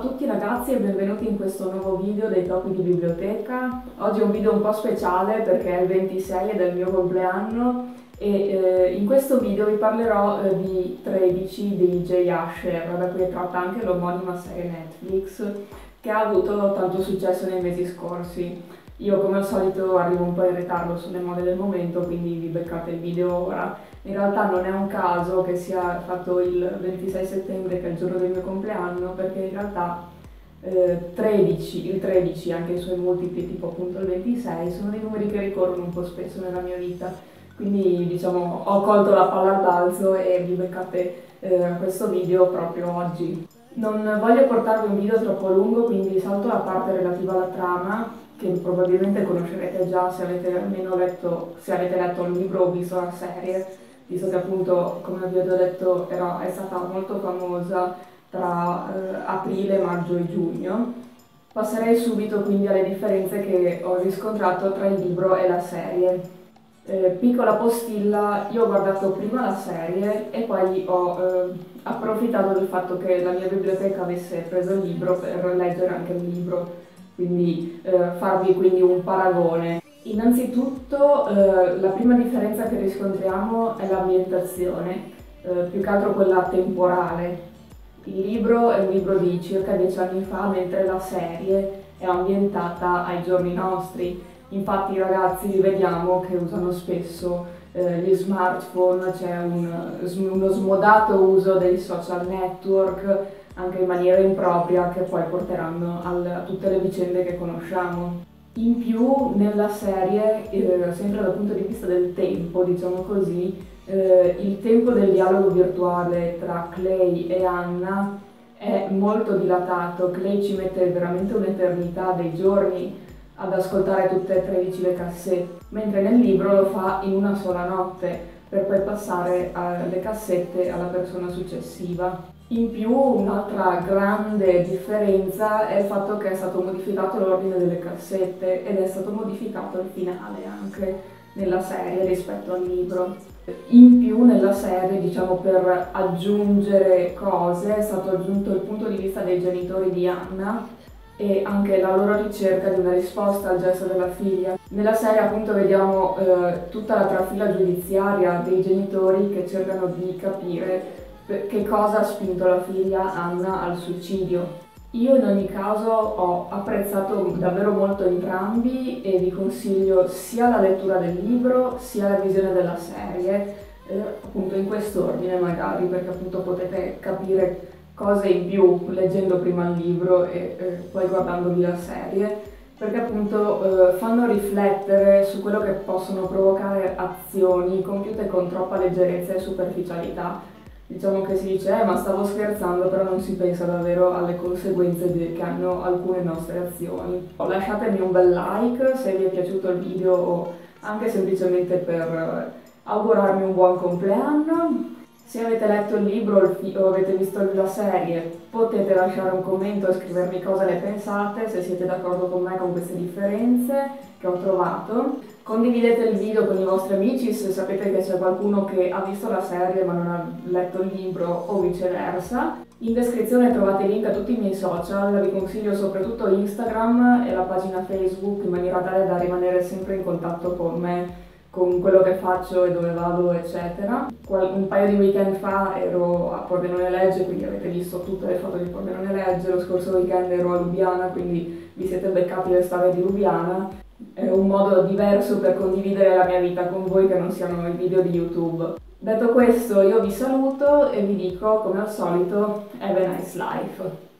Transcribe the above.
tutti ragazzi e benvenuti in questo nuovo video dei topi di biblioteca. Oggi è un video un po' speciale perché è il 26 ed è il mio compleanno e in questo video vi parlerò di 13 di Jay Asher, da cui è tratta anche l'omonima serie Netflix che ha avuto tanto successo nei mesi scorsi. Io come al solito arrivo un po' in ritardo sulle mode del momento, quindi vi beccate il video ora. In realtà non è un caso che sia fatto il 26 settembre, che è il giorno del mio compleanno, perché in realtà il 13 e anche i suoi multipli, tipo appunto il 26, sono dei numeri che ricorrono un po' spesso nella mia vita. Quindi diciamo ho colto la palla al balzo e vi beccate questo video proprio oggi. Non voglio portarvi un video troppo lungo, quindi salto la parte relativa alla trama, che probabilmente conoscerete già se avete almeno letto, se avete letto il libro o visto la serie, visto che appunto, come vi ho già detto, è stata molto famosa tra aprile, maggio e giugno. Passerei subito quindi alle differenze che ho riscontrato tra il libro e la serie. Piccola postilla, io ho guardato prima la serie e poi ho approfittato del fatto che la mia biblioteca avesse preso il libro per leggere anche il libro, quindi farvi quindi un paragone. Innanzitutto la prima differenza che riscontriamo è l'ambientazione, più che altro quella temporale. Il libro è un libro di circa 10 anni fa, mentre la serie è ambientata ai giorni nostri. Infatti i ragazzi li vediamo che usano spesso gli smartphone, c'è uno smodato uso dei social network, anche in maniera impropria, che poi porteranno a tutte le vicende che conosciamo. In più nella serie, sempre dal punto di vista del tempo, diciamo così, il tempo del dialogo virtuale tra Clay e Anna è molto dilatato. Clay ci mette veramente un'eternità, dei giorni, ad ascoltare tutte e 13 le cassette, mentre nel libro lo fa in una sola notte, per poi passare le cassette alla persona successiva. In più un'altra grande differenza è il fatto che è stato modificato l'ordine delle cassette ed è stato modificato il finale anche nella serie rispetto al libro. In più nella serie, diciamo, per aggiungere cose, è stato aggiunto il punto di vista dei genitori di Anna e anche la loro ricerca di una risposta al gesto della figlia. Nella serie appunto vediamo tutta la trafila giudiziaria dei genitori che cercano di capire che cosa ha spinto la figlia Anna al suicidio. Io in ogni caso ho apprezzato davvero molto entrambi e vi consiglio sia la lettura del libro sia la visione della serie, appunto in quest'ordine magari, perché appunto potete capire cose in più leggendo prima il libro e poi guardandovi la serie, perché appunto fanno riflettere su quello che possono provocare azioni compiute con troppa leggerezza e superficialità. Diciamo che si dice, ma stavo scherzando, però non si pensa davvero alle conseguenze che hanno alcune nostre azioni. Lasciatemi un bel like se vi è piaciuto il video o anche semplicemente per augurarmi un buon compleanno. Se avete letto il libro o avete visto la serie, potete lasciare un commento e scrivermi cosa ne pensate, se siete d'accordo con me con queste differenze che ho trovato. Condividete il video con i vostri amici se sapete che c'è qualcuno che ha visto la serie ma non ha letto il libro o viceversa. In descrizione trovate i link a tutti i miei social, vi consiglio soprattutto Instagram e la pagina Facebook in maniera tale da rimanere sempre in contatto con me, con quello che faccio e dove vado, eccetera. Un paio di weekend fa ero a Pordenone Legge, quindi avete visto tutte le foto di Pordenone Legge. Lo scorso weekend ero a Lubiana, quindi vi siete beccati le strade di Lubiana. È un modo diverso per condividere la mia vita con voi che non siano i video di YouTube. Detto questo, io vi saluto e vi dico, come al solito, have a nice life.